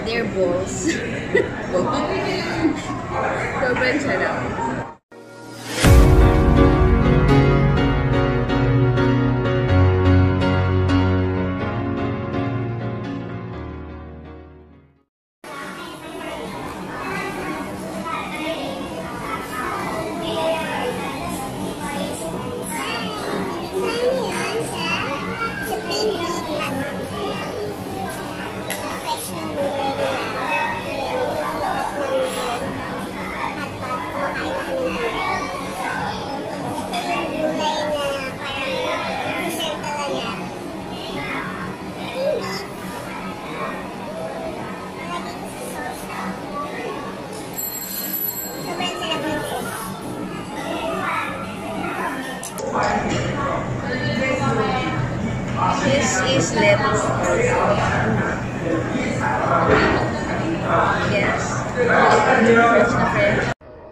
Their balls. Sobrang sarap. This is lettuce. Yes. Fresh na fresh.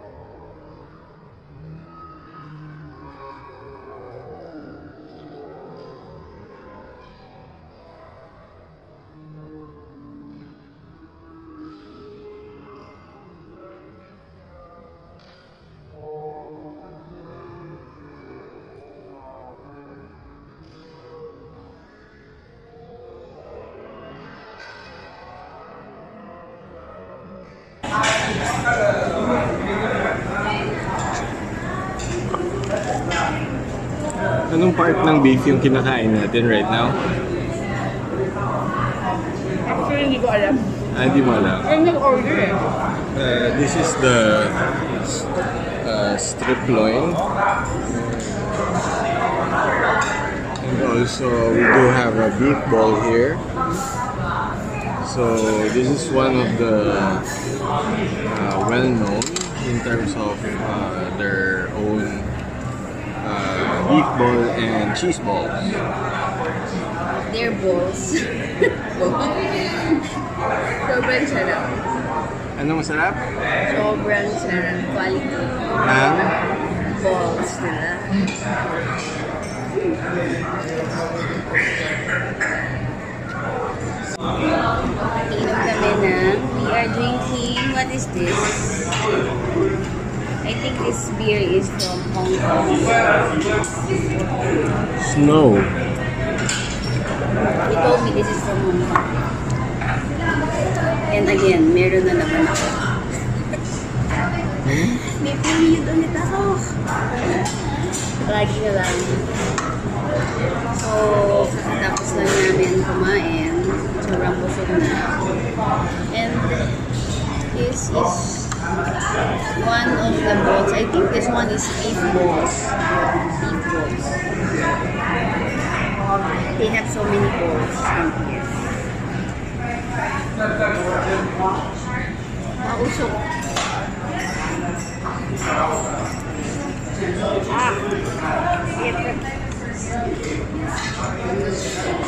Anong part ng beef yung kinakain natin right now? Actually, hindi ko alam. Hindi mo alam. Ay, nag-order eh. This is the strip loin. And also, we do have a beef ball here. So, this is one of the well-known in terms of their own beef ball and cheese balls. Their balls. Sobrang sarap. Ano masarap? Sobrang sarap. Quality. Ang Balls nila. Inom kami ng, we are drinking, what is this? I think this beer is from Hong Kong. Snow. He told me this is from Hong Kong. And again, meron na naman ako. May period ulit ako. Lagi na lang. So, kakatapos lang namin kumain. Sobrang busog na. And this is one of the balls. I think this one is beef balls. Beef balls. They have so many balls in here. Mausok. Ah!